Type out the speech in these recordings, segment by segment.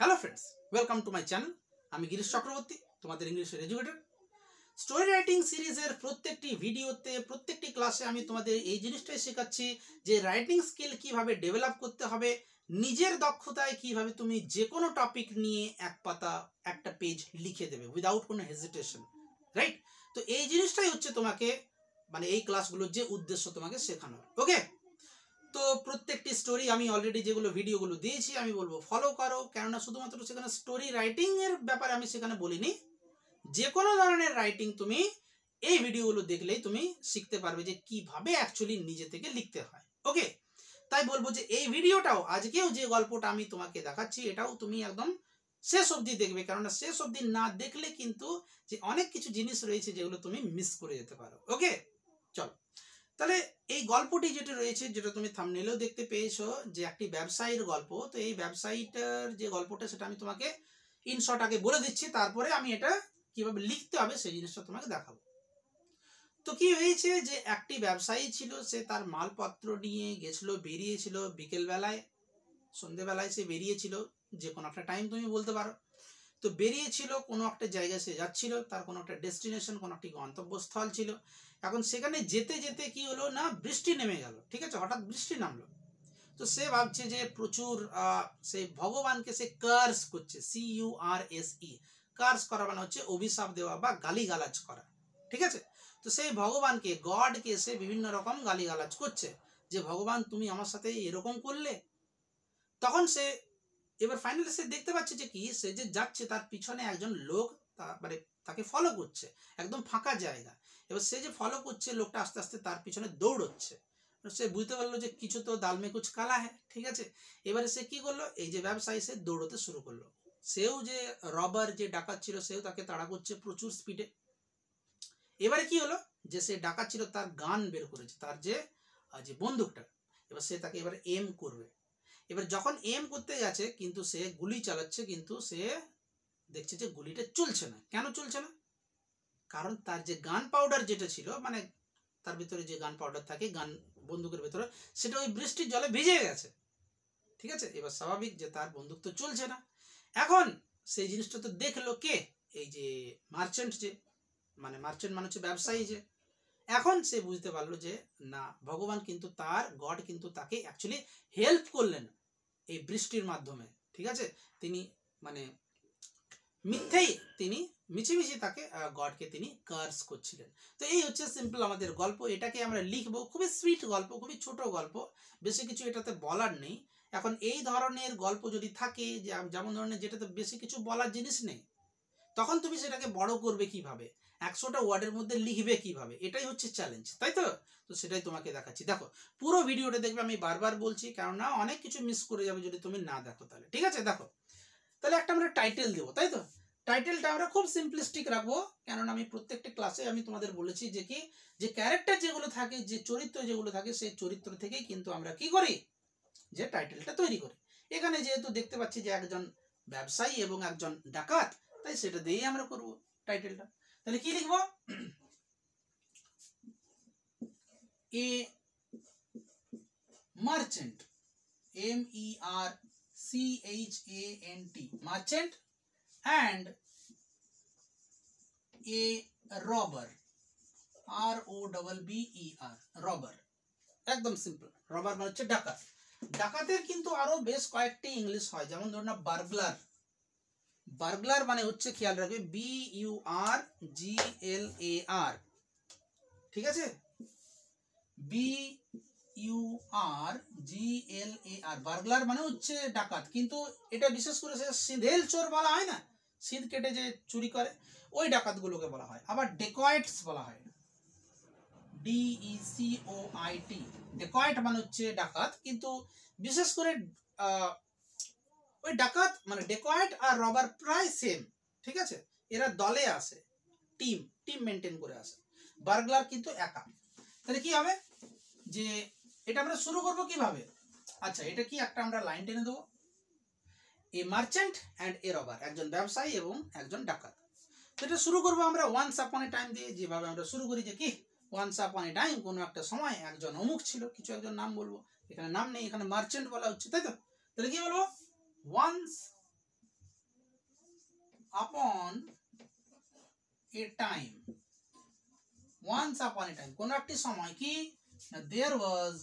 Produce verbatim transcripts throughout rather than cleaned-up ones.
Hello friends, welcome to my channel. আমি গিরিশ চক্রবর্তী, তোমাদের ইংলিশের এডুকেটর। স্টোরি রাইটিং সিরিজের প্রত্যেকটি ভিডিওতে, প্রত্যেকটি ক্লাসে আমি তোমাদের এই জিনিসটাই শেখাচ্ছি যে রাইটিং স্কিল কিভাবে ডেভেলপ করতে হবে, নিজের দক্ষতায় কিভাবে তুমি যে কোনো টপিক নিয়ে এক পাতা একটা পেজ লিখে দেবে উইদাউট কোনো হেজিটেশন, রাইট? তো এই জিনিসটাই হচ্ছে তোমাকে মানে এই ক্লাসগুলোর যে উদ্দেশ্য তোমাকে শেখানোর। ওকে, তো প্রত্যেকটি স্টোরি আমি অলরেডি যেগুলো ভিডিওগুলো দিয়েছি আমি বলবো ফলো করো, কেননা শুধুমাত্র সেখানে স্টোরি রাইটিং এর ব্যাপারে আমি সেখানে বলিনি, যে কোনো ধরনের রাইটিং তুমি এই ভিডিওগুলো দেখলেই তুমি শিখতে পারবে যে কিভাবে অ্যাকচুয়ালি নিজে থেকে লিখতে হয়। ওকে, তাই বলবো যে এই ভিডিওটাও, আজকেও যে গল্পটা আমি তোমাকে দেখাচ্ছি, এটাও তুমি একদম শেষ অবধি দেখবে, কেননা শেষ অবধি না দেখলে কিন্তু যে অনেক কিছু জিনিস রয়েছে যেগুলো তুমি মিস করে যেতে পারো। ওকে, চলো তাহলে এই গল্পটি যেটা রয়েছে, যেটা তুমি থাম্বনেলেও দেখতে পেয়েছো যে একটি ব্যবসায়ীর গল্প। তো এই ব্যবসায়ীটার যে গল্পটা সেটা আমি তোমাকে ইন শর্ট আগে বলে দিচ্ছি, তারপরে আমি এটা কিভাবে লিখতে হবে সেই জিনিসটা তোমাকে দেখাবো। তো কি হয়েছে যে একটি ব্যবসায়ী ছিল, সে তার মালপত্র নিয়ে গেছিল, বেরিয়েছিল বিকেলবেলায়, সন্ধেবেলায় সে বেরিয়েছিল, যে কোনো একটা টাইম তুমি বলতে পারো। তো বেরিয়েছিল কোনো একটা জায়গায়, সে যাচ্ছিল, তার কোনো একটা ডেস্টিনেশন, কোনো একটি গন্তব্যস্থল ছিল। এখন সেখানে যেতে যেতে কি হলো না, বৃষ্টি নেমে গেল। ঠিক আছে, হঠাৎ বৃষ্টি নামলো। তো সে ভাবছে যে প্রচুর সে ভগবানকে সে কার্স করছে, C U R S E, curse করা মানে হচ্ছে অভিশাপ দেওয়া বা গালিগালাজ করা। ঠিক আছে, তো সেই ভগবানকে, গডকে সে বিভিন্ন রকম গালিগালাজ করছে যে ভগবান তুমি আমার সাথে এরকম করলে। তখন সে এবার ফাইনালি সে দেখতে পাচ্ছে যে কি, সে যে যাচ্ছে তার পিছনে একজন লোক মানে তাকে ফলো করছে, একদম ফাঁকা জায়গা। এবার সে যে ফলো করছে, লোকটা আস্তে আস্তে তার পিছনে দৌড়চ্ছে। সে বুঝতে পারলো যে কিছু তো দাল মে কুছ কালা হ্যাঁ। ঠিক আছে, এবারে সে কি করলো, এই যে ব্যবসায়ী, সে দৌড়তে শুরু করলো। সেও যে রবার, যে ডাকাত ছিল, সেও তাকে তাড়া করছে প্রচুর স্পিডে। এবারে কি হলো যে সে ডাকাত ছিল, তার গান বের করেছে, তার যে যে বন্দুকটা। এবার সে তাকে এবার এম করবে। এবার যখন এম করতে গেছে, কিন্তু সে গুলি চালাচ্ছে, কিন্তু সে দেখছে যে গুলিটা চলছে না। কেন চলছে না? কারণ তার যে গান পাউডার যেটা ছিল, মানে তার ভিতরে যে গান পাউডার থাকে গান বন্দুকের ভিতরে, সেটা ওই বৃষ্টির জলে ভিজে গেছে। ঠিক আছে, এবার স্বাভাবিক যে তার বন্দুক তো চলছে না। এখন সেই জিনিসটা তো দেখলো কে, এই যে মার্চেন্ট, যে মানে মার্চেন্ট মানে হচ্ছে ব্যবসায়ী। যে এখন সে বুঝতে পারলো যে না, ভগবান কিন্তু তার গড কিন্তু তাকে অ্যাকচুয়ালি হেল্প করলেন এই বৃষ্টির মাধ্যমে। ঠিক আছে, তিনি মানে মিথ্যেই তিনি মিছিমিছি তাকে গডকে তিনি কার্স করছিলেন। তো এই হচ্ছে সিম্পল আমাদের গল্প। এটাকে আমরা লিখবো, খুবই সুইট গল্প, খুবই ছোট গল্প, বেশি কিছু এটাতে বলার নেই। এখন এই ধরনের গল্প যদি থাকে, যেমন ধরনের যেটাতে বেশি কিছু বলার জিনিস নেই, তখন তুমি সেটাকে বড় করবে কিভাবে, একশোটা ওয়ার্ডের মধ্যে লিখবে কিভাবে, এটাই হচ্ছে চ্যালেঞ্জ, তাই তো? তো সেটাই তোমাকে দেখাচ্ছি। দেখো পুরো ভিডিওটা দেখবে, আমি বারবার বলছি, কেননা অনেক কিছু মিস করে যাবে যদি তুমি না দেখো তাহলে। ঠিক আছে, দেখো তাহলে একটা আমরা টাইটেল দেবো, তাই তো? টাইটেলটা আমরা খুব সিম্পলিস্টিক রাখবো, কেননা আমি প্রত্যেকটা ক্লাসে আমি তোমাদের বলেছি যে কি, যে ক্যারেক্টার যেগুলো থাকে, যে চরিত্র যেগুলো থাকে, সেই চরিত্র থেকেই কিন্তু আমরা কি করি, যে টাইটেলটা তৈরি করি। এখানে যেহেতু দেখতে পাচ্ছি যে একজন ব্যবসায়ী এবং একজন ডাকাত, তাই সেটা দিয়েই আমরা করব টাইটেলটা। তাহলে কি লিখবো, a merchant, M E R C H A N T, merchant, and a robber, R O B B E R, robber। একদম সিম্পল, রবার মানে হচ্ছে ডাকাত। ডাকাতের কিন্তু আরো বেশ কয়েকটি ইংলিশ হয়, যেমন ধরুন না বার্গলার। বার্গলার মানে হচ্ছে, খেয়াল রাখবে, বি ইউ আর জি এল এ আর। ঠিক আছে, বি ইউ আর জি এল এ আর, বার্গলার মানে হচ্ছে ডাকাত। কিন্তু এটা বিশেষ করে সে সিঁধেল চোর বলা হয় না, সিঁধ কেটে যে চুরি করে, ওই ডাকাতগুলোকে বলা হয়। আবার ডেকয়েটস বলা হয়, D E C O I T, dacoit মানে হচ্ছে ডাকাত। কিন্তু বিশেষ করে ওই ডাকাত মানে ডেকয়েট আর রবার প্রায় সেম। ঠিক আছে, এরা দলে আসে, টিম টিম মেনটেন করে আসে। বার্গলার কিন্তু একা। তাহলে কি হবে, যে এটা আমরা শুরু করবো কিভাবে, আচ্ছা এটা কি, একটা আমরা লাইন টেনে দেবো, a merchant and a robber, একজন ব্যবসায়ী এবং একজন ডাকাত। তো এটা শুরু করবো আমরা ওয়ান্স আপন এ টাইম দিয়ে, যেভাবে আমরা শুরু করি যে কি, ওয়ান্স আপন এ টাইম, কোনো একটা সময় একজন অমুক ছিল, কিছু একজন নাম বলবো, এখানে নাম নেই, এখানে মার্চেন্ট বলা হচ্ছে, তাই তো? তাহলে কি বলবো, ওয়ান্স আপন এ টাইম, ওয়ান্স আপন এ টাইম, কোন একটি সময় কি, দেয়ার ওয়াজ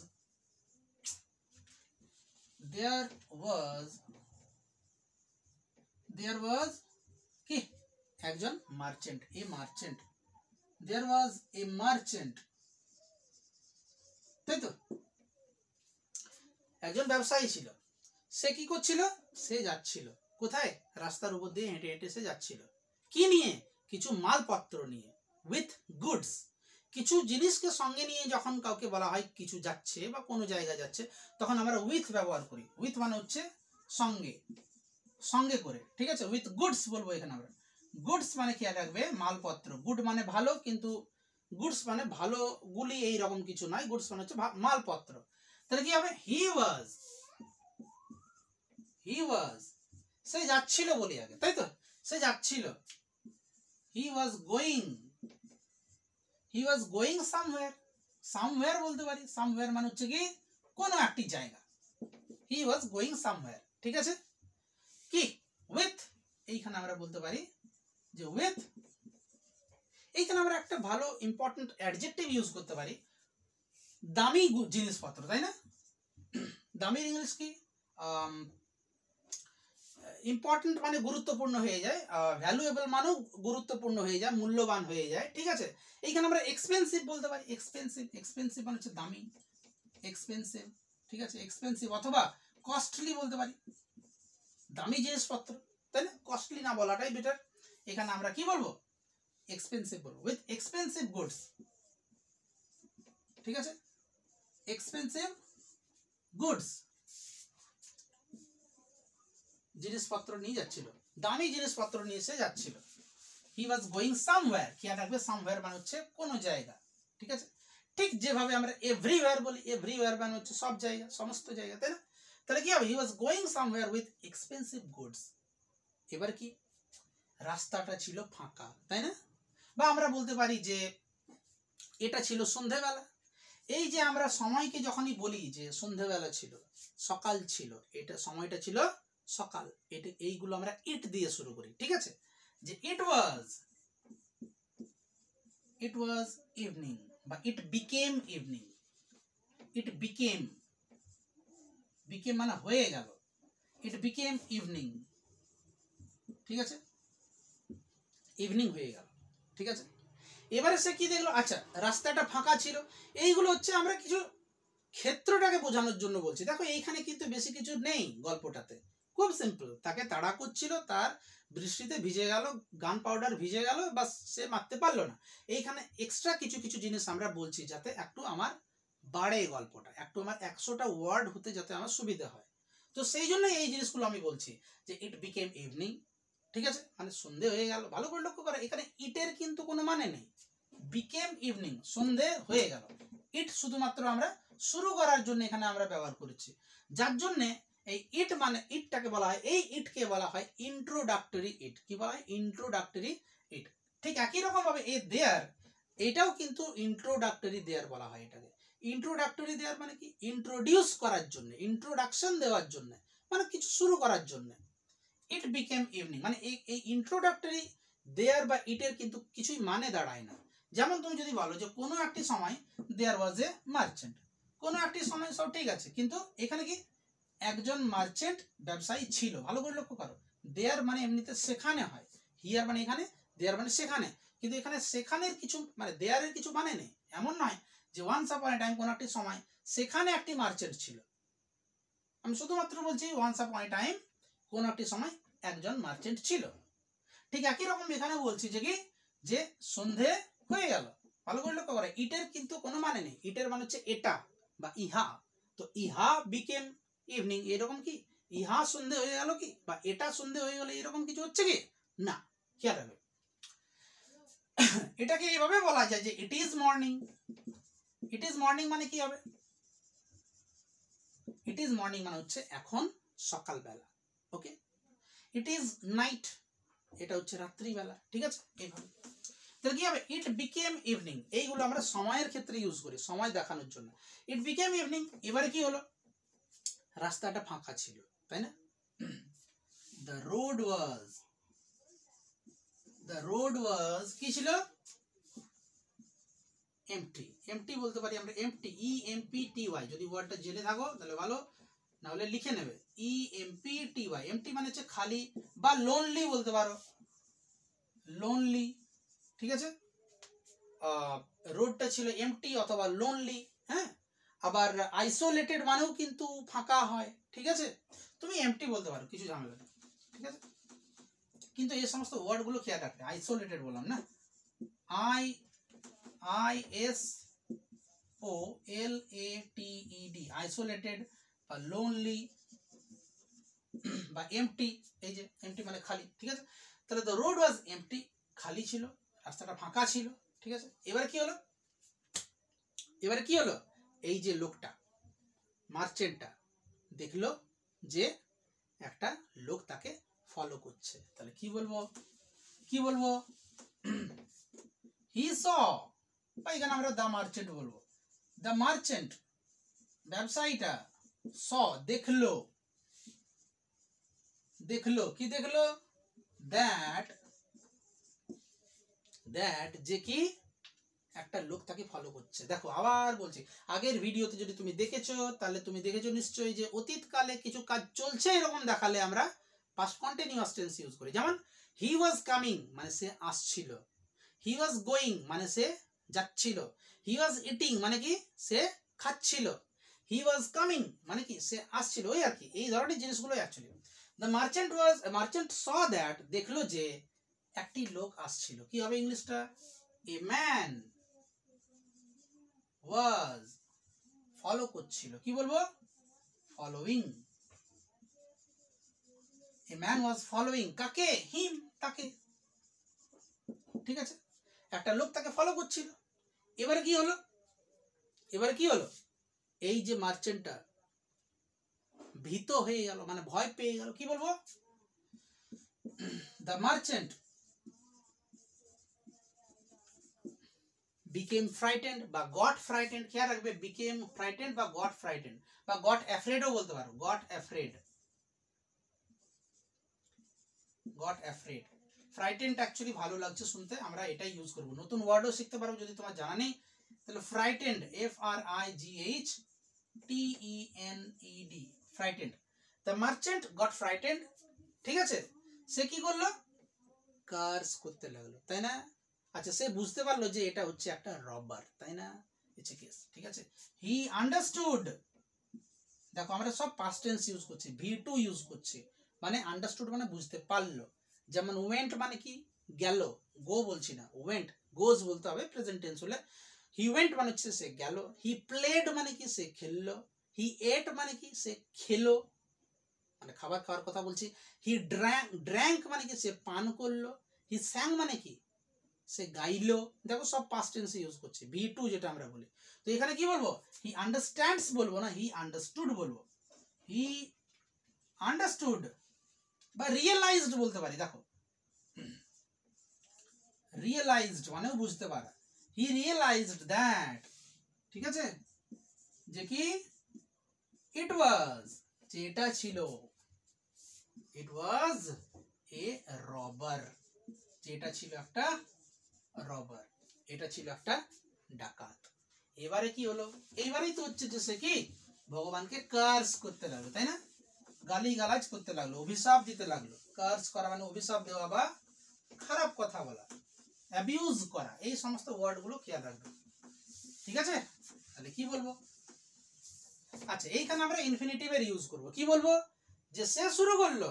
দেয়ার ওয়াজ দেয়ার ওয়াজ কি, একজন merchant, a merchant, there was a merchant, তাই তো, একজন ব্যবসায়ী ছিল, সে কি করছিল, সে যাচ্ছিল কোথায়, রাস্তার উপর দিয়ে হেঁটে হেঁটে সে যাচ্ছিল, কি নিয়ে, কিছু মালপত্র নিয়ে, উইথ গুডস, কিছু জিনিসকে সঙ্গে নিয়ে যখন কাউকে বলা হয় কিছু যাচ্ছে বা কোনো জায়গায় যাচ্ছে, তখন আমরা উইথ ব্যবহার করি। উইথ মানে হচ্ছে সঙ্গে, সঙ্গে করে, ঠিক আছে, উইথ গুডস বলবো এখানে আমরা। গুডস মানে খেয়াল রাখবে মালপত্র, গুড মানে ভালো, কিন্তু গুডস মানে ভালো গুলি এইরকম কিছু নয়, গুডস মানে হচ্ছে মালপত্র। তাহলে কি হবে, হি ওয়াজ, হি ওয়াজ, সে যাচ্ছিল বলি আগে, তাই তো, সে যাচ্ছিল, he was going, he was going somewhere, somewhere বলতে পারি, সামওয়্যার মানে হচ্ছে কি কোনো একটি জায়গা, হি ওয়াজ গোয়িং সামওয়্যার, ঠিক আছে, কি উইথ, এইখানে আমরা বলতে পারি যে উইথ, এইখানে আমরা একটা ভালো ইম্পর্টেন্ট অ্যাডজেক্টিভ ইউজ করতে পারি, দামি জিনিসপত্র, তাই না, দামির ইংলিশ কি, ইম্পর্টেন্ট মানে গুরুত্বপূর্ণ হয়ে যায়, ভ্যালুয়েবল মানেও গুরুত্বপূর্ণ হয়ে যায়, মূল্যবান হয়ে যায়, ঠিক আছে, এইখানে আমরা এক্সপেন্সিভ বলতে পারি, এক্সপেন্সিভ, এক্সপেন্সিভ মানে হচ্ছে দামি, এক্সপেন্সিভ, ঠিক আছে, এক্সপেন্সিভ, অথবা কস্টলি বলতে পারি, দামি জিনিসপত্র, তাই না, কস্টলি না বলাটাই বেটার, এখানে আমরা কি বলবো, এক্সপেন্সিভ বলবো, উইথ এক্সপেন্সিভ গুডস, ঠিক আছে, এক্সপেন্সিভ গুডস, জিনিসপত্র নিয়ে যাচ্ছিল, দামি জিনিসপত্র নিয়ে সে যাচ্ছিল, হি ওয়াজ গোয়িং সামওয়্যার, খেয়াল রাখবে সামওয়্যার মানে হচ্ছে কোনো জায়গা, ঠিক আছে, ঠিক যেভাবে আমরা এভরিওয়্যার বলি, এভরিওয়্যার মানে হচ্ছে সব জায়গা, সমস্ত জায়গা, তাই না, তাহলে কি হবে, he was going somewhere with expensive goods, এবার কি, রাস্তাটা ছিল ফাঁকা, তাই না, বা আমরা বলতে পারি যে এটা ছিল সন্ধ্যাবেলা, এই যে আমরা সময়কে যখনই বলি যে সন্ধ্যাবেলা ছিল, সকাল ছিল, এটা সময়টা ছিল সকাল, এটা এইগুলো আমরা ইট দিয়ে শুরু করি, ঠিক আছে, যে ইট ওয়াজ, ইট ওয়াজ ইভিনিং, বা it became evening, it became, became মানে হয়ে গেল, ইট বিকেম ইভিনিং, ঠিক আছে, ইভিনিং হয়ে গেল, ঠিক আছে, এবারে সে কি দেখলো, আচ্ছা রাস্তাটা ফাঁকা ছিল, এইগুলো হচ্ছে আমরা কিছু ক্ষেত্রটাকে বোঝানোর জন্য বলছি, দেখো এইখানে কিন্তু বেশি কিছু নেই গল্পটাতে, খুব সিম্পল, তাকে তাড়া করছিল, তার বৃষ্টিতে ভিজে গেল, গান পাউডার ভিজে গেল, বাস সে মারতে পারলো না, এইখানে এক্সট্রা কিছু কিছু জিনিস আমরা বলছি যাতে একটু আমার বাড়ে গল্পটা, একটু আমার একশোটা ওয়ার্ড হতে যাতে আমার সুবিধা হয়, তো সেই জন্য এই জিনিসগুলো আমি বলছি যে ইট বিকেম ইভিনিং, ঠিক আছে, মানে সন্ধে হয়ে গেল, ভালো করে লক্ষ্য করো, এখানে ইটের কিন্তু কোনো মানে নেই, বিকেম ইভিনিং, সন্ধে হয়ে গেল, ইট শুধুমাত্র আমরা শুরু করার জন্য এখানে আমরা ব্যবহার করেছি, যার জন্য এই ইট মানে ইটটাকে বলা হয়, এই ইটকে বলা হয় ইন্ট্রোডাক্টরি ইট, কি বলা হয়, ইন্ট্রোডাক্টরি ইট, ঠিক একই রকম ভাবে এই দেয়ার, এটাও কিন্তু ইন্ট্রোডাক্টরি দেয়ার বলা হয়, এটাকে ইন্ট্রোডাক্টরি দেয়ার মানে কি, ইন্ট্রোডিউস করার জন্য, ইন্ট্রোডাকশন দেওয়ার জন্য, মানে কিছু শুরু করার জন্য, ইট বিকেম ইভিনিং, মানে এই এই ইন্ট্রোডাক্টরি দেয়ার বা ইটের কিন্তু কিছুই মানে দাঁড়ায় না, যেমন তুমি যদি বলো যে কোনো একটি সময় দেয়ার ওয়াজ এ মার্চেন্ট, কোনো একটি সময় সব ঠিক আছে, কিন্তু এখানে কি একজন মার্চেন্ট ব্যবসায়ী ছিল, ভালো করে লক্ষ্য করো, দেয়ার মানে এমনিতে সেখানে হয়, হিয়ার মানে এখানে, দেয়ার মানে সেখানে, কিন্তু এখানে সেখানের কিছু মানে দেয়ারের কিছু মানে নেই, এমন নয় যে ওয়ান্স আপন এ টাইম কোনো একটি সময় সেখানে একটি মার্চেন্ট ছিল, আমি শুধুমাত্র বলছি ওয়ান্স আপন এ টাইম কোন একটি সময় একজন মার্চেন্ট ছিল, ঠিক একই রকম এখানে বলছি যে কি, যে সন্ধে হয়ে গেল, ভালো করে লক্ষ্য করে, ইটের কিন্তু কোনো মানে নেই, ইটের মানে হচ্ছে এটা বা ইহা, তো ইহা বিকেম ইভিনিং, এরকম কি ইহা সন্ধে হয়ে গেল কি, বা এটা সন্ধে হয়ে গেল, এরকম কিছু হচ্ছে কি না, খেয়াল রাখবে, এটাকে এইভাবে বলা যায় যে it is morning, it is morning মানে কি হবে, ইট ইজ মর্নিং মানে হচ্ছে এখন সকালবেলা, ওকে, ইট ইজ নাইট, এটা হচ্ছে রাত্রিবেলা, ঠিক আছে, এইভাবে, তাহলে কি হবে, ইট বিকেম ইভিনিং, এইগুলো আমরা সময়ের ক্ষেত্রে ইউজ করি, সময় দেখানোর জন্য, ইট বিকেম ইভিনিং, এবারে কি হলো, রাস্তাটা ফাঁকা ছিল, তাই না, the road was the road was কি ছিল, এমটি। এমটি বলতে পারি আমরা, empty, E M P T Y. যদি ওয়ার্ডটা জেনে থাকো তাহলে ভালো, না হলে লিখে নেবে E M P T Y. Empty মানে হচ্ছে খালি, বা লোনলি বলতে পারো, লোনলি, ঠিক আছে। রোডটা ছিল এমটি অথবা লোনলি, হ্যাঁ। আবার আইসোলেটেড মানেও কিন্তু ফাঁকা হয়, ঠিক আছে। তুমি এমটি বলতে পারো, কিছু ঝামেলা নেই, ঠিক আছে। কিন্তু এই সমস্ত ওয়ার্ডগুলো খেয়াল রাখবে। আইসোলেটেড বললাম না, I I S O L A T E D, isolated বা লোনলি বা এমটি। এই যে এমটি মানে খালি, ঠিক আছে। তাহলে দ্য রোড ওয়াজ এমটি, খালি ছিল, রাস্তাটা ফাঁকা ছিল, ঠিক আছে। এবারে কি হলো, এবারে কি হলো, এই যে লোকটা, মার্চেন্টটা দেখলো যে একটা লোক তাকে ফলো করছে। তাহলে কি বলবো, কি বলবো, হি স, বা এখানে আমরা দ্য মার্চেন্ট বলবো। দ্য মার্চেন্ট, ব্যবসায়ীটা, স দেখলো, দেখলো কি দেখলো, দ্যাট, দ্যাট যে কি একটা লোক তাকে ফলো করছে। দেখো আবার বলছি, আগের ভিডিওতে যদি তুমি দেখেছো তাহলে তুমি দেখেছো নিশ্চয়ই যে অতীতকালে কিছু কাজ চলছে এরকম দেখালে আমরা পাস্ট কন্টিনিউয়াস টেন্স ইউজ করি। যেমন হি ওয়াজ কামিং মানে সে আসছিল, হি ওয়াজ গোয়িং মানে সে যাচ্ছিল, হি ওয়াজ ইটিং মানে কি সে খাচ্ছিল, হি ওয়াজ কামিং মানে কি সে আসছিল, ওই আর কি, এই ধরনের জিনিসগুলো actually. The merchant was, merchant saw that, দেখলো যে একটি লোক আসছিল। কি হবে ইংলিশটা, এ ম্যান ওয়াজ, ফলো করছিল, কি বলবো, following. A man was following কাকে, হিম, তাকে, ঠিক আছে। একটা লোক তাকে ফলো করছিল। এবারে কি হলো, এবারে কি হলো, এই যে মার্চেন্টটা ভীত হয়ে গেল, মানে ভয় পেয়ে গেল, কি বলবো, দ্য মার্চেন্ট became frightened বা got frightened, খেয়াল রাখবে became frightened বা got frightened বা got afraid ও বলতে পারো, got afraid, got afraid। frightened actually ভালো লাগছে শুনতে, আমরা এটাই ইউজ করব। নতুন ওয়ার্ডও শিখতে পারো যদি তোমার জানা নেই, তাহলে frightened, F R I G H T E N E D, frightened। the merchant got frightened, ঠিক আছে। সে কি করলো, কার্স করতে লাগলো, তাই না। আচ্ছা, সে বুঝতে পারলো যে এটা হচ্ছে একটা রবার, তাই না, ইটস এ কেস, ঠিক আছে। হি আন্ডারস্টুড, দেখো আমরা সব পাস্ট টেন্স ইউজ করছি, ভি টু ইউজ করছি, মানে আন্ডারস্টুড মানে বুঝতে পারলো। যেমন ওয়েন্ট মানে কি গেল, গো বলছি না, ওয়েন্ট, গোজ বলতে হবে প্রেজেন্ট টেন্স হলে। হি ওয়েন্ট মানে হচ্ছে সে গেল, হি প্লেড মানে কি সে খেললো, হি এট মানে কি সে খেলো, মানে খাবার খাওয়ার কথা বলছি। হি ড্র্যাঙ্ক, ড্র্যাঙ্ক মানে কি সে পান করলো, হি স্যাং মানে কি সে গাইলো। দেখো সব পাস্ট টেন্সে ইউজ করছে, ভি টু যেটা আমরা বলি। তো এখানে কি বলবো, হি আন্ডারস্ট্যান্ডস বলবো না, হি আন্ডারস্টুড বলবো, হি আন্ডারস্টুড বা রিয়েলাইজড বলতে পারি। দেখো রিয়েলাইজড মানেও বুঝতে পারা, হি রিয়েলাইজড দ্যাট, ঠিক আছে, যে কি ইট ওয়াজ, যে এটা ছিল, ইট ওয়াজ এ রবার, যেটা ছিল একটা রবার, এটা ছিল একটা ডাকাত। এবারে কি হলো, এইবারেই তো হচ্ছে যে সে কি ভগবানকে কার্স করতে লাগলো, তাই না, গালি গালাজ করতে লাগলো, অভিশাপ দিতে লাগলো। কার্স করা মানে অভিশাপ দেওয়া বা খারাপ কথা বলা, অ্যাবিউজ করা, এই সমস্ত ওয়ার্ড গুলো খেয়াল রাখবে, ঠিক আছে। তাহলে কি বলবো, আচ্ছা এইখানে আমরা ইনফিনিটিভের ইউজ করব। কি বলবো, যে সে শুরু করলো,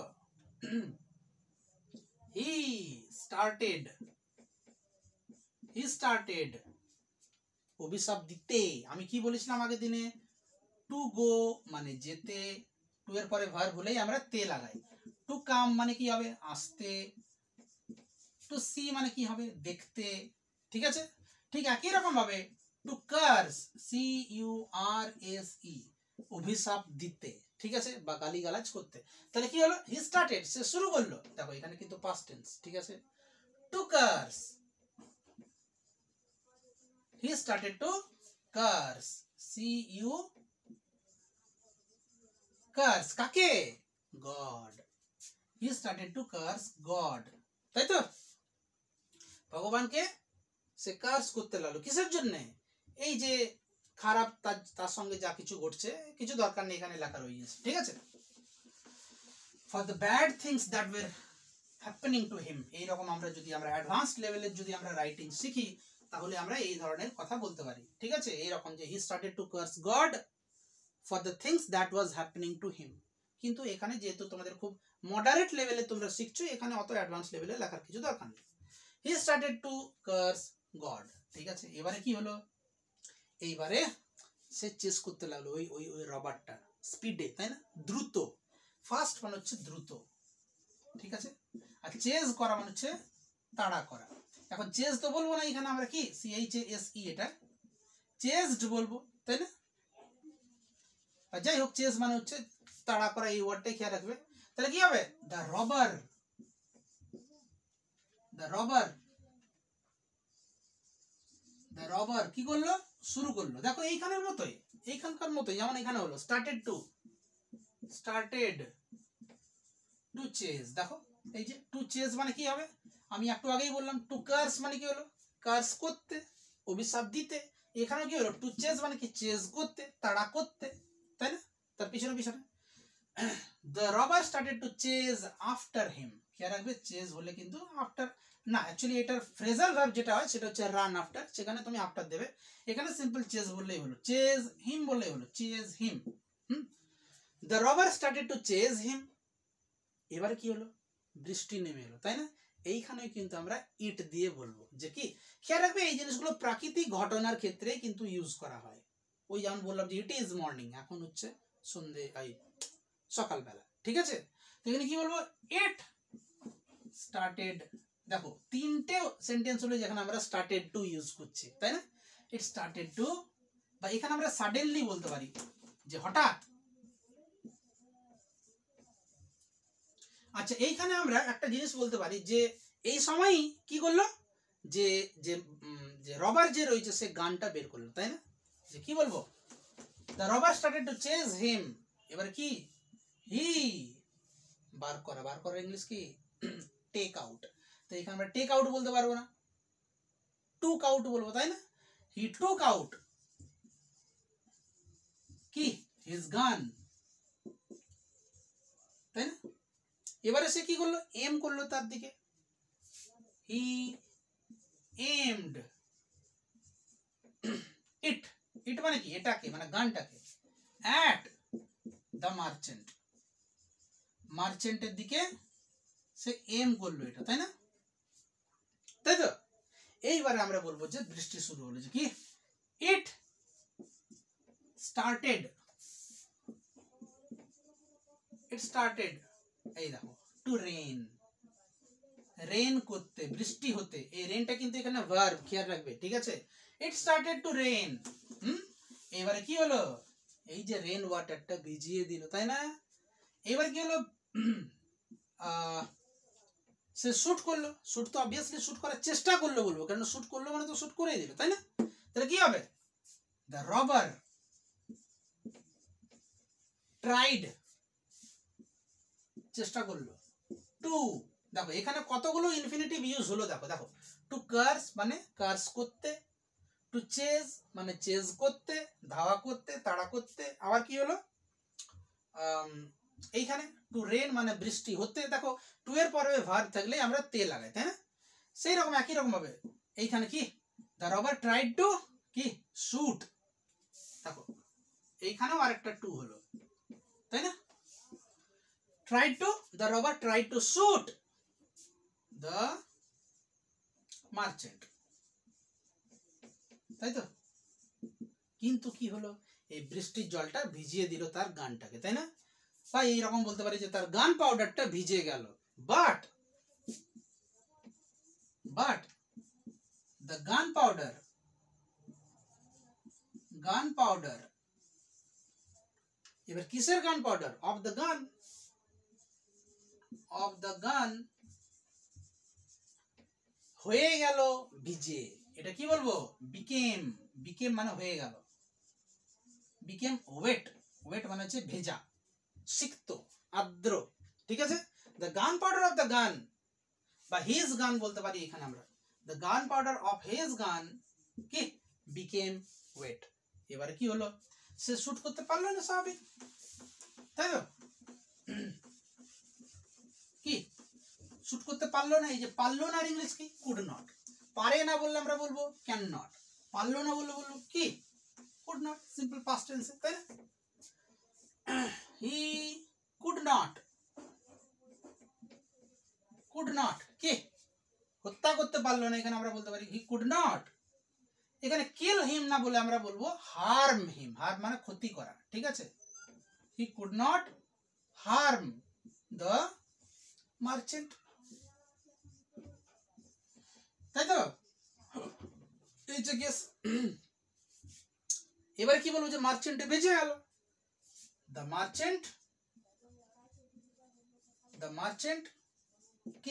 হি স্টার্টেড, হি স্টার্টেড অভিশাপ দিতে। আমি কি বলেছিলাম আগের দিনে, টু গো মানে যেতে, টু এর পরে ভার্ব হলেই আমরা তে লাগাই। টু কাম মানে কি হবে আসতে, টু সি মানে কি হবে দেখতে, ঠিক আছে। ঠিক একই রকম ভাবে to curse, C U R S E, অভিশাপ দিতে, ঠিক আছে, বা গালি গালাজ করতে। তাহলে কি হলো, হি স্টার্টেড সে শুরু করলো, দেখো এখানে কিন্তু পাস্ট টেন্স, ঠিক আছে। To curse, he started to curse, C U curse কাকে, God, he started to curse God, তাই তো। ভগবানকে সে কার্স করতে লাগলো কিসের জন্য? এই যে খারাপ তার তার সঙ্গে যা কিছু ঘটছে, কিছু দরকার নেই এখানে লেখা রয়ে গেছে, ঠিক আছে। For the bad things that were happening to him, এইরকম আমরা যদি আমরা অ্যাডভান্স লেভেলের যদি আমরা রাইটিং শিখি তাহলে আমরা এই ধরনের কথা বলতে পারি, ঠিক আছে। এইরকম যে he started to curse God for the things that was happening to him. কিন্তু এখানে যেহেতু তোমাদের খুব মডারেট লেভেলে তোমরা শিখছো, এখানে অত অ্যাডভান্স লেভেলে লেখার কিছু দরকার নেই। He started to curse God, ঠিক আছে। এবারে কি হলো? এইবারে সে চেস করতে লাগলো ওই ওই ওই রবারটা স্পিডে, তাই না, দ্রুত। ফার্স্ট মানে হচ্ছে দ্রুত, ঠিক আছে। আর চেজ করা মানে হচ্ছে তাড়া করা। এখন চেজ তো বলবো না, এখানে আমরা কি C H A S E, এটা চেজড বলবো, তাই না। আর যাই হোক, চেজ মানে হচ্ছে তাড়া করা, এই ওয়ার্ডটাই খেয়াল রাখবে। তাহলে কি হবে? The robber, the robber, the robber কি করলো? শুরু করলো। দেখো এইখানের মতোই, এইখানকার মতোই, যেমন এখানে হলো started to, started to chase. দেখো এই যে টু চেজ মানে কি হবে? আমি একটু আগেই বললাম টু কার্স মানে কি হলো? কার্স করতে, অভিশাপ দিতে। এখানে কি হলো? টু চেজ মানে কি? চেজ করতে, তাড়া করতে, তাই না, তার পিছনে পিছনে। The robber started to chase after him, খেয়াল রাখবে চেজ হলে কিন্তু আফটার না, অ্যাকচুয়ালি এটার ফ্রেজাল ভার্ব যেটা হয় সেটা হচ্ছে রান আফটার, সেখানে তুমি আফটার দেবে। এখানে সিম্পল চেজ বললেই হলো, চেজ হিম বললেই হলো, chase him. Hmm, the robber started to chase him. এবারে কি হলো? বৃষ্টি নেমে এলো, তাই না। এইখানে কিন্তু আমরা ইট দিয়ে বলবো, যে কি খেয়াল রাখবে এই জিনিসগুলো প্রাকৃতিক ঘটনার ক্ষেত্রে কিন্তু ইউজ করা হয়। ওই যেমন বললাম যে ইট ইজ মর্নিং, এখন হচ্ছে সন্ধে, এই সকালবেলা, ঠিক আছে। এখানে কি বলবো? It started. দেখো তিনটে সেন্টেন্স হলো যেখানে আমরা স্টার্টেড টু ইউজ করছি, তাই না। ইট স্টার্টেড টু, বা এখানে আমরা সাডেনলি বলতে পারি, যে হঠাৎ। আচ্ছা, এইখানে আমরা একটা জিনিস বলতে পারি যে এই সময়ই কি করলো? যে যে রবার যে রয়েছে সে গানটা বের করলো, তাই না। যে কি বলবো? The robber started to chase him. এবারে কি? হি, বার করা, বার করা ইংলিশ কি? Take out. তো এখানে আমরা টেক আউট বলতে পারবো না, টুক আউট বলবো, তাই না। হি টুক আউট কি? হিজ গান, তাই না। এবারে সে কি করলো? এম করলো তার দিকে, হি এমড ইট। ইট মানে কি? এটাকে, মানে গানটাকে। অ্যাট দ্য মার্চেন্ট, মার্চেন্টের দিকে সে এম করলো এটা, তাই না, তাই তো। এইবারে আমরা বলবো যে বৃষ্টি শুরু হলো, যে কি? ইট স্টার্টেড, ইট স্টার্টেড, এই দেখো, টু রেইন, রেইন করতে, বৃষ্টি হতে। এই রেইনটা কিন্তু এখানে ভার্ব, খেয়াল রাখবে, ঠিক আছে। It started to rain. Hmm, এবারে কি হলো? এই যে রেইন ওয়াটারটা ভিজিয়ে দিল, তাই না। এবার কি হলো? সে শুট করলো। শুট তো অবভিয়াসলি শুট করার চেষ্টা করলো বলবো, কারণ শুট করলো মানে তো শুট করেই দিল, তাই না। তাহলে কি হবে? দ্য রবার ট্রাইড, চেষ্টা করলো, টু। দেখো এখানে কতগুলো ইনফিনিটিভ ইউজ হলো, দেখো দেখো টু কার্স মানে কার্স করতে, টু চেজ মানে চেজ করতে, ধাওয়া করতে, তাড়া করতে। আবার কি হলো? এইখানে টু রেন মানে বৃষ্টি হতে। দেখো টু এর পরে ভার্ব থাকলে আমরা তে লাগাই, তাই না। সেই রকম একই রকম ভাবে এইখানে কি? দ্য রবার ট্রাইড টু কি? শুট। দেখো এইখানেও আরেকটা টু হলো, তাই না। tried to, the robber tried to shoot the merchant, তাই তো। কিন্তু কি হলো? এই বৃষ্টির জলটা ভিজিয়ে দিল তার গানটাকে, তাই না। বা এইরকম বলতে পারি যে তার গান পাউডারটা ভিজে গেল। But but the gunpowder gunpowder এবার কিসের gunpowder? Of the gun, of the gun হয়ে গেল ভিজে। এটা কি বলবো? বিকেম, বিকেম মানে হয়ে গেল, বিকেম ওয়েট, ওয়েট মানে হচ্ছে ভেজা, সিক্ত, আর্দ্র, ঠিক আছে। The gun powder of the গান বা হিজ গান বলতে পারি এখানে আমরা, the gun powder of his গান কি বিকেম ওয়েট। এবারে কি হলো, সে শুট করতে পারলো না স্বাভাবিক, তাই তো, কি শুট করতে পারলো না। এই যে পারলো না আর ইংলিশ কি কুড নট, পারে না বললে আমরা বলবো ক্যান নট, পারলো না বললে বলবো কি could not, simple past tense, তাই না। He could not, could not কি হত্যা করতে পারলো না, এখানে আমরা বলতে পারি হি কুড নট। এখানে কিল হিম না বলে আমরা বলবো হার্ম হিম, হার্ম মানে ক্ষতি করা, ঠিক আছে। He could not harm the merchant, তাই তো, এই যে গেস। এবার কি বলবো যে মার্চেন্টে বেঁচে গেল, দ্য মার্চেন্ট, দ্য মার্চেন্ট কি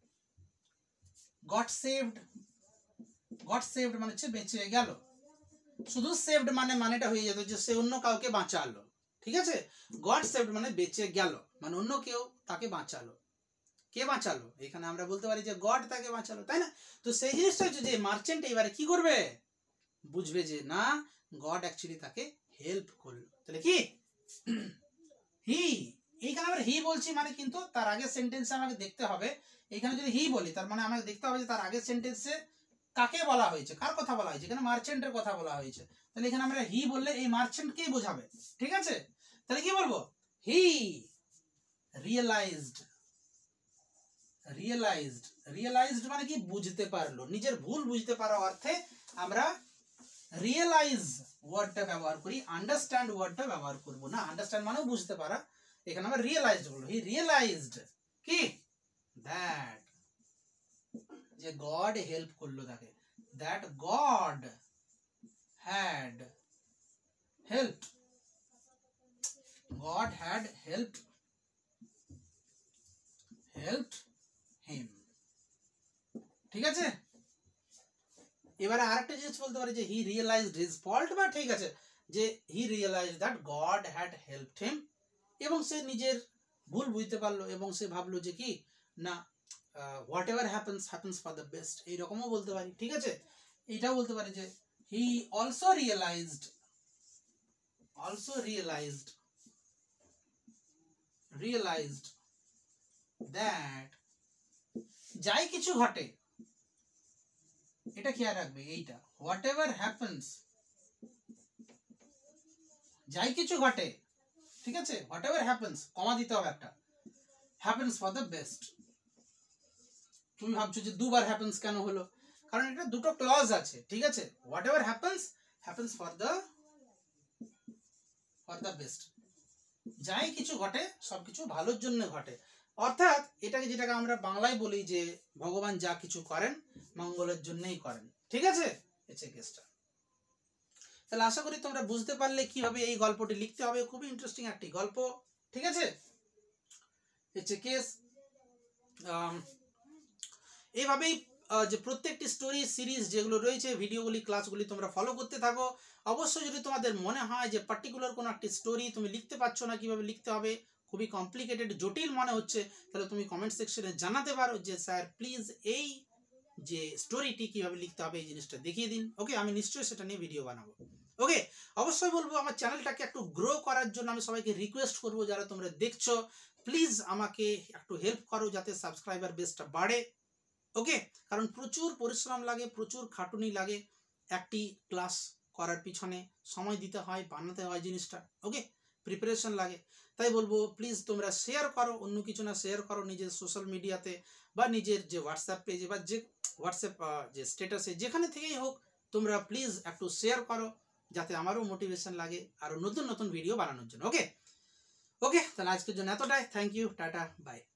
গট সেভড, গট সেভড মানে হচ্ছে বেঁচে গেল। শুধু সেভড মানে মানেটা হয়ে যেত যে সে অন্য কাউকে বাঁচালো, ঠিক আছে। গট সেভড মানে বেঁচে গেল, মানে অন্য কেউ তাকে বাঁচালো। কে বাঁচালো, এখানে আমরা বলতে পারি যে গড তাকে বাঁচালো, তাই না। তো সেই জিনিসটা হচ্ছে যে মার্চেন্ট এবারে কি করবে, বুঝবে যে না গড অ্যাকচুয়ালি তাকে হেল্প করলো। তাহলে কি হি, এইখানে আমরা হি বলছি মানে কিন্তু তার আগের সেন্টেন্সে আমাকে দেখতে হবে, এখানে যদি হি বলি তার মানে আমাকে দেখতে হবে যে তার আগের সেন্টেন্সে কাকে বলা হয়েছে, কার কথা বলা হয়েছে, এখানে মার্চেন্টের কথা বলা হয়েছে। তাহলে এখানে আমরা হি বললে এই মার্চেন্টকেই বোঝাবে, ঠিক আছে। তাহলে কি বলবো, হি রিয়েলাইজড, রিয়েলাইজড, রিয়েলাইজড মানে কি বুঝতে পারলো, নিজের ভুল বুঝতে পারা অর্থে আমরা রিয়েলাইজ ওয়ার্ডটা ব্যবহার করি, আন্ডারস্ট্যান্ড ওয়ার্ডটা ব্যবহার করব না। আন্ডারস্ট্যান্ড মানেও বুঝতে পারা, এখানে আমরা রিয়েলাইজড বলবো। হি রিয়েলাইজড কি দ্যাট, যে গড হেল্প করলো তাকে, that God had helped, God had helped, helped him, ঠিক আছে। এবারে আরেকটা জিনিস বলতে পারি যে হি রিয়েলাইজড হিজ ফল্ট, বা ঠিক আছে যে he realized that God had helped him, এবং সে নিজের ভুল বুঝতে পারলো এবং সে ভাবলো যে কি না whatever happens happens for the best, এইরকমও বলতে পারি, ঠিক আছে। এটাও বলতে পারি যে he also realized, also realized, realized that, যাই কিছু ঘটে, এটা খেয়াল রাখবে এইটা, হোয়াট এভার হ্যাপেন্স, যাই কিছু ঘটে, ঠিক আছে, হোয়াট এভার হ্যাপেন্স, কমা দিতে হবে একটা, হ্যাপেন্স ফর দ্য বেস্ট। তুমি ভাবছো যে দুবার হ্যাপেন্স কেন হলো, কারণ এটা দুটো ক্লজ আছে, ঠিক আছে। Whatever happens, happens for the, for the best, যাই কিছু ঘটে সবকিছু ভালোর জন্য ঘটে, অর্থাৎ এটাকে যেটাকে আমরা বাংলায় বলি যে ভগবান যা কিছু করেন মঙ্গলের জন্যই করেন, ঠিক আছে। এসে কেসটা, তাহলে আশা করি তোমরা বুঝতে পারলে কিভাবে এই গল্পটি লিখতে হবে, খুবই ইন্টারেস্টিং একটি গল্প, ঠিক আছে। এসে কেস এইভাবেই যে প্রত্যেকটি স্টোরি সিরিজ যেগুলো রয়েছে ভিডিওগুলি ক্লাসগুলি তোমরা ফলো করতে থাকো। অবশ্যই যদি তোমাদের মনে হয় যে পার্টিকুলার কোনো একটি স্টোরি তুমি লিখতে পারছো না, কিভাবে লিখতে হবে, খুবই কমপ্লিকেটেড জটিল মনে হচ্ছে, তাহলে তুমি কমেন্ট সেকশনে জানাতে পারো যে স্যার প্লিজ এই যে স্টোরিটি কিভাবে লিখতে হবে এই জিনিসটা দেখিয়ে দিন। ওকে, আমি নিশ্চয়ই সেটা নিয়ে ভিডিও বানাবো। ওকে, অবশ্যই বলবো আমার চ্যানেলটাকে একটু গ্রো করার জন্য আমি সবাইকে রিকোয়েস্ট করবো যারা তোমরা দেখছো প্লিজ আমাকে একটু হেল্প করো যাতে সাবস্ক্রাইবার বেসটা বাড়ে। ওকে, কারণ প্রচুর পরিশ্রম লাগে, প্রচুর খাটুনি লাগে, একটি ক্লাস করার পিছনে সময় দিতে হয়, বানাতে হয় জিনিসটা, ওকে, প্রিপারেশন লাগে। তাই বলবো প্লিজ তোমরা শেয়ার করো, অন্য কিছু না শেয়ার করো নিজের সোশ্যাল মিডিয়াতে বা নিজের যে হোয়াটসঅ্যাপ পেজে বা যে হোয়াটসঅ্যাপ যে স্ট্যাটাসে যেখানে থেকেই হোক তোমরা প্লিজ একটু শেয়ার করো যাতে আমারও মোটিভেশন লাগে আরও নতুন নতুন ভিডিও বানানোর জন্য। ওকে ওকে তাহলে আজকের জন্য এতটাই, থ্যাংক ইউ, টাটা, বাই।